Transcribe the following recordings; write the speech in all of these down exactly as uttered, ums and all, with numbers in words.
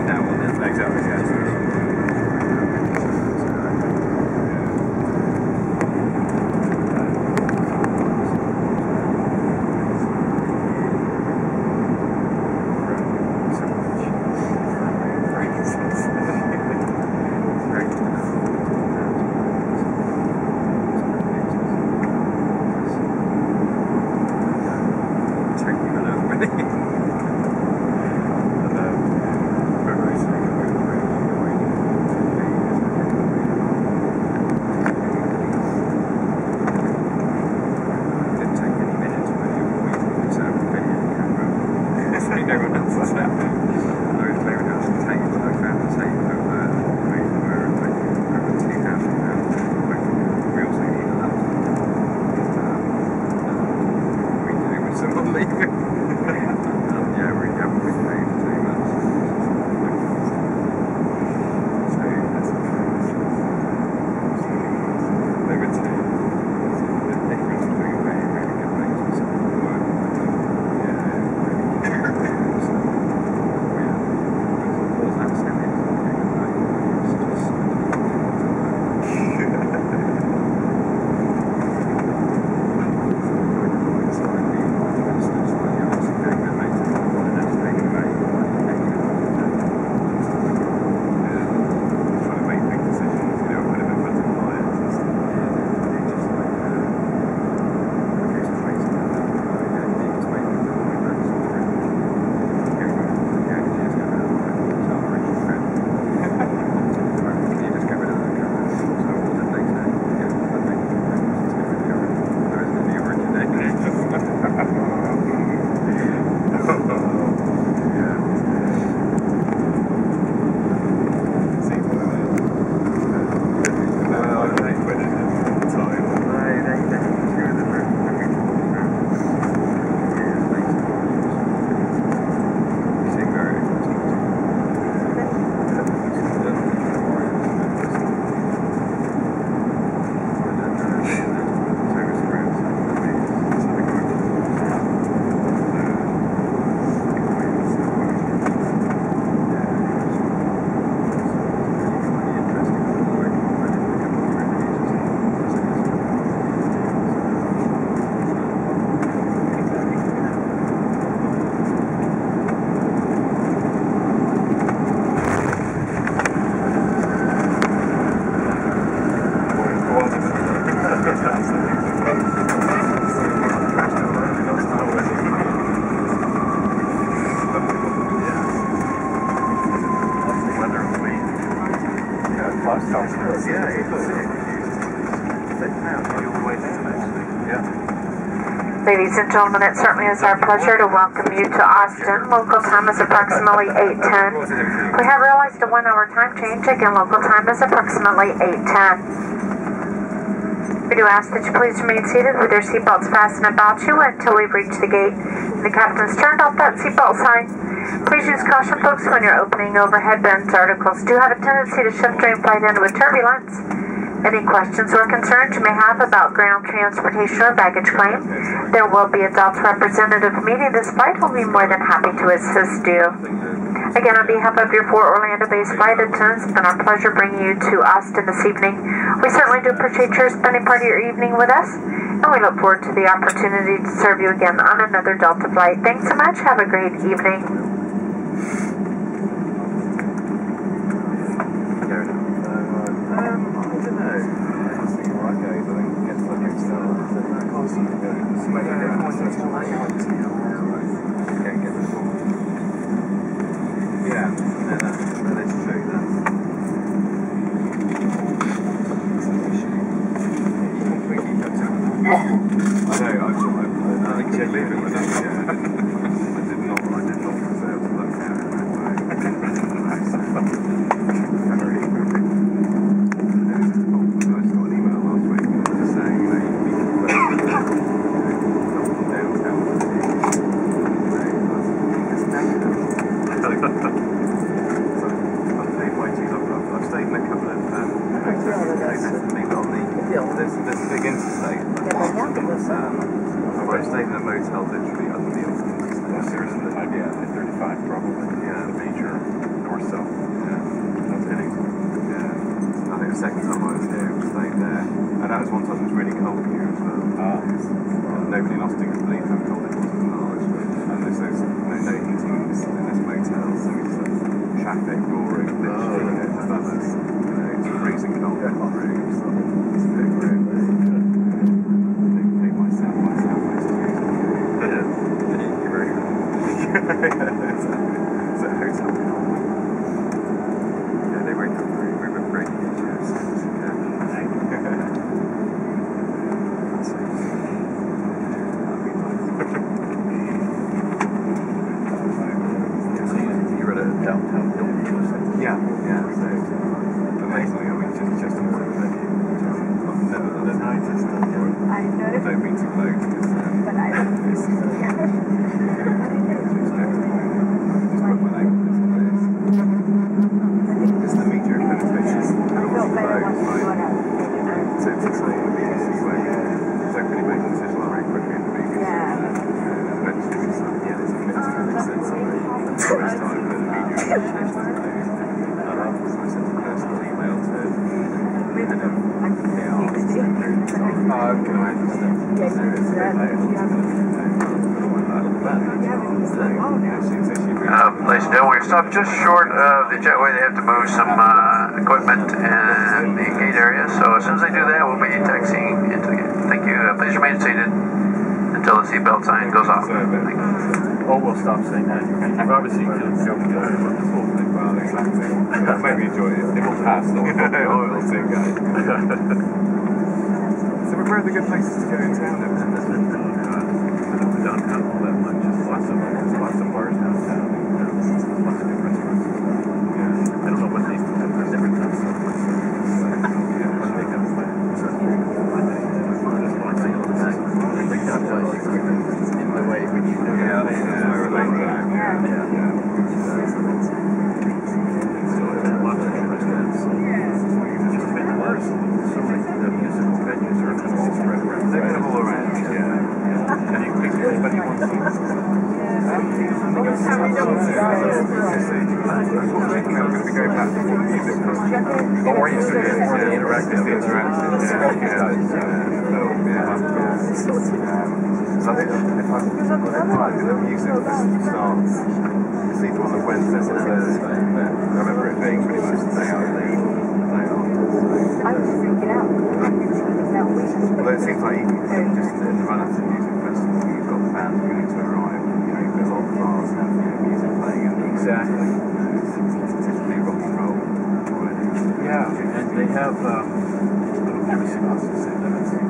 that one, isn't it? Exactly, yeah. Ladies and gentlemen, it certainly is our pleasure to welcome you to Austin. Local time is approximately eight ten. We have realized a one-hour time change. Again, local time is approximately eight ten. We do ask that you please remain seated with your seatbelts fastened about you until we've reached the gate and the captain's turned off that seatbelt sign. Please use caution, folks, when you're opening overhead bins. Articles do have a tendency to shift during flight end with turbulence. Any questions or concerns you may have about ground transportation or baggage claim, there will be a Delta representative meeting this flight who will be more than happy to assist you. Again, on behalf of your four Orlando-based flight attendants, it's been our pleasure bringing you to Austin this evening. We certainly do appreciate your spending part of your evening with us, and we look forward to the opportunity to serve you again on another Delta flight. Thanks so much. Have a great evening. Probably, yeah, major north-south Nobody in Austin can believe how cold it was in March. And there's no, no, no heating in this, in this motel, so it's like traffic roaring literally oh, yeah. above us. You know, it's freezing cold in hot rooms. It's a big room. They pay myself, myself, myself. Yeah. You're very good. It's a hotel. Yeah, they were very, we were very good. Downtown building. Yeah, yeah. So amazingly, I mean, just just in front of the venue. Never the nicest. I noticed. Don't mean to gloat because um, but I don't it's, just put my name on this place. Just the media penetration. So to say in the B B C way, so pretty making decisions very quickly in the B B C. Yeah. Eventually, it's like, yeah, there's a mix of sense of it. First time. I sent a personal email to him. Oh, can I understand? Uh, ladies and gentlemen, we've stopped just short of the jetway. They have to move some uh, equipment in the gate area, so as soon as they do that, we'll be taxiing into the gate. Thank you. Uh, please remain seated until the seatbelt sign goes off. Thank you. Oh, we'll stop saying that. You've obviously just joking about this whole thing. Well, exactly. Maybe enjoy it. It will pass. It will see, guys. So where are the good places to go in town then? Downtown all that much. Just lots of lots of bars downtown. Lots of good restaurants. Yeah. I don't know what they do. I've never done something like that. They have like just lots of big downtown in the way when you do yeah, yeah, yeah, relate to that. Yeah, yeah, yeah. So there's lots of good restaurants. Just been worse. So many the musical venues are kind of all spread around. They put them all around. Yeah, yeah. And you pick anybody wants to. Don't worry, it's more the interactive. The interactive, yeah, yeah, yeah. So I think if I do the music starts, it's either on the Wednesday or Thursday. I remember it being pretty much the day I leave, the day after. I was freaking out. Although it seems like even just in the run up to the music festival, you've got the bands beginning to arrive. You know, you've got a lot of bars and you know, music playing. And exactly. It's pretty rock and roll. Yeah, and they have. Um, never seen Austin say that.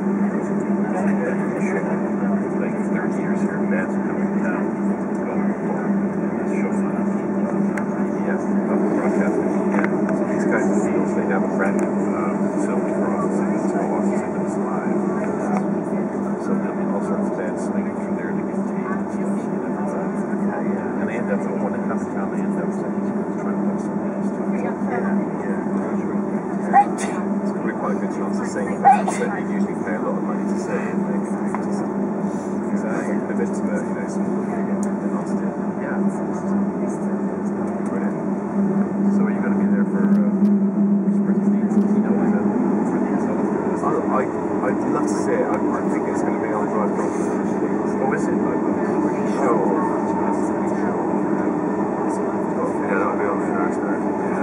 Like thirty years here, bands are coming to town, going for this show. Yes, broadcasting. Yeah, so these guys in Fields, they have a friend, um, Sylvie Frost, singing to Austin Simmons live. So there'll be all sorts of bands swinging through there to get tea and stuff. And they end up, when they come to town, they end up trying to play some bands too. Yeah, yeah, sure. It's probably quite a good chance to sing events that you usually pay a lot of money to see, and they can do just it's a bit intimate, you know, small gig in Austin. Yeah. Brilliant. So are you going to be there for uh, Springsteen? You know, is it? I, I, I'd love to see it. I, I think it's going to be on Drive Golf. Oh, is it? I'm pretty sure. I'm pretty sure. Yeah, that'll be on the next day.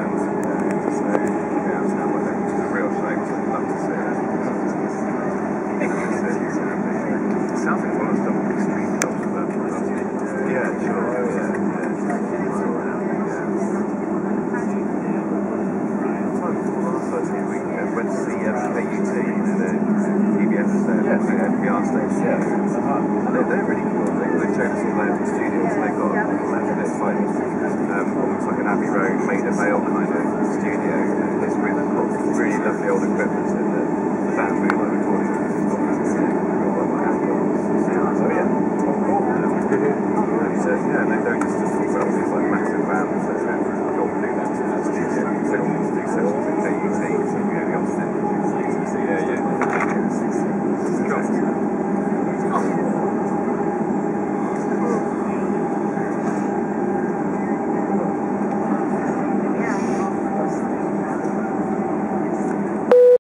Sounds like one of those double extreme films about yeah, sure. Yeah, yeah. We went to see um, K U T, the P B S there, yeah. The P R station. Yeah. Uh-huh. They're, they're really cool. They, they showed us all their studios. They've got like a their site, um, almost like an Abbey Road, Maida Vale kind of